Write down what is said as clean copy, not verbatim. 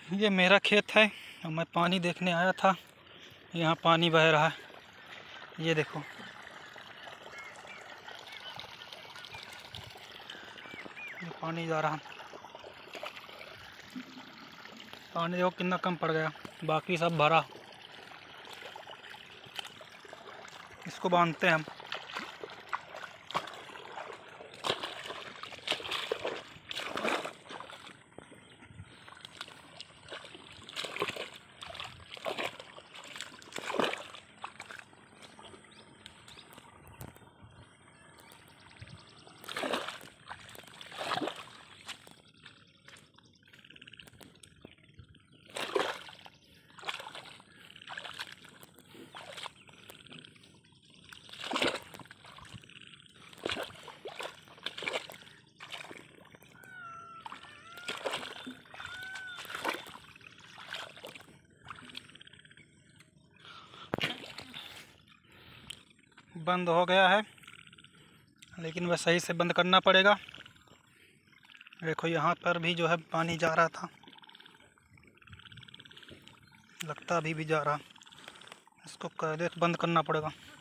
ये मेरा खेत है और मैं पानी देखने आया था। यहाँ पानी बह रहा है, ये देखो। ये पानी जा रहा, पानी देखो कितना कम पड़ गया, बाकी सब भरा। इसको बांधते हैं हम। बंद हो गया है, लेकिन वह सही से बंद करना पड़ेगा। देखो यहाँ पर भी जो है पानी जा रहा था, लगता अभी भी जा रहा। इसको बंद करना पड़ेगा।